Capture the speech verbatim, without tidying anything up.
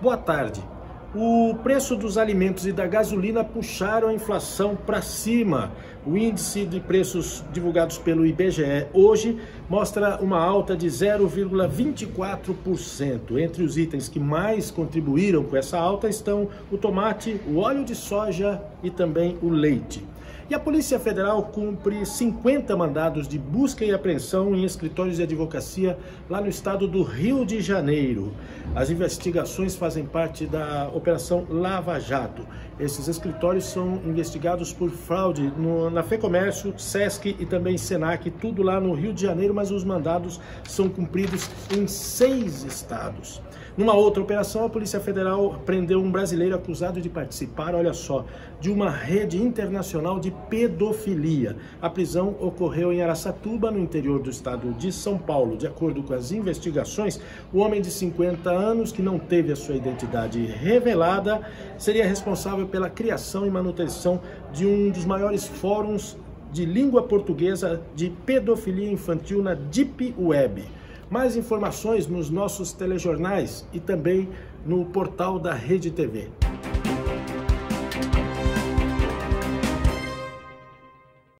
Boa tarde. O preço dos alimentos e da gasolina puxaram a inflação para cima. O índice de preços divulgados pelo I B G E hoje mostra uma alta de zero vírgula vinte e quatro por cento. Entre os itens que mais contribuíram com essa alta estão o tomate, o óleo de soja e também o leite. E a Polícia Federal cumpre cinquenta mandados de busca e apreensão em escritórios de advocacia lá no estado do Rio de Janeiro. As investigações fazem parte da Operação Lava Jato. Esses escritórios são investigados por fraude no, na FEComércio, SESC e também SENAC, tudo lá no Rio de Janeiro, mas os mandados são cumpridos em seis estados. Numa outra operação, a Polícia Federal prendeu um brasileiro acusado de participar, olha só, de uma rede internacional de pedofilia. A prisão ocorreu em Araçatuba, no interior do estado de São Paulo. De acordo com as investigações, o homem de cinquenta anos, que não teve a sua identidade revelada, seria responsável pela criação e manutenção de um dos maiores fóruns de língua portuguesa de pedofilia infantil na Deep Web. Mais informações nos nossos telejornais e também no portal da Rede T V.